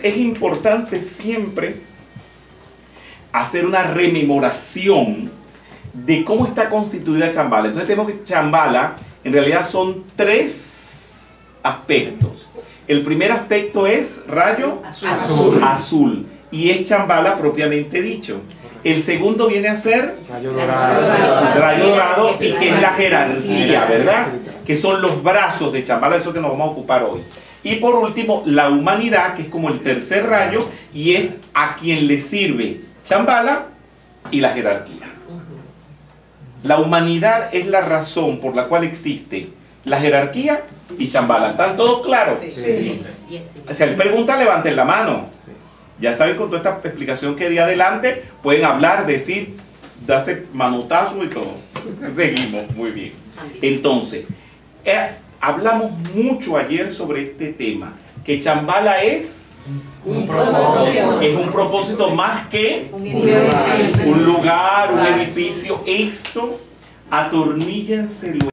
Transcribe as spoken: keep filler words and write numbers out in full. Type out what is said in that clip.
es importante siempre hacer una rememoración de cómo está constituida Chambala. Entonces tenemos que Chambala en realidad son tres aspectos. El primer aspecto es rayo azul, azul, azul y es Chambala propiamente dicho. El segundo viene a ser Rayo dorado. rayo dorado y que es la jerarquía, ¿verdad? Que son los brazos de Chambala, eso que nos vamos a ocupar hoy. Y por último, la humanidad, que es como el tercer rayo y es a quien le sirve Chambala y la jerarquía. La humanidad es la razón por la cual existe la jerarquía y Chambala. ¿Están todos claros? Sí. Sí. Sí. Si hay preguntas, levanten la mano. Ya saben, con toda esta explicación que di adelante, pueden hablar, decir, darse manotazos y todo. Seguimos, muy bien. Entonces, eh, hablamos mucho ayer sobre este tema, que Chambala es Un propósito. es un propósito más que Un edificio. un lugar, un edificio. Esto, atorníllenselo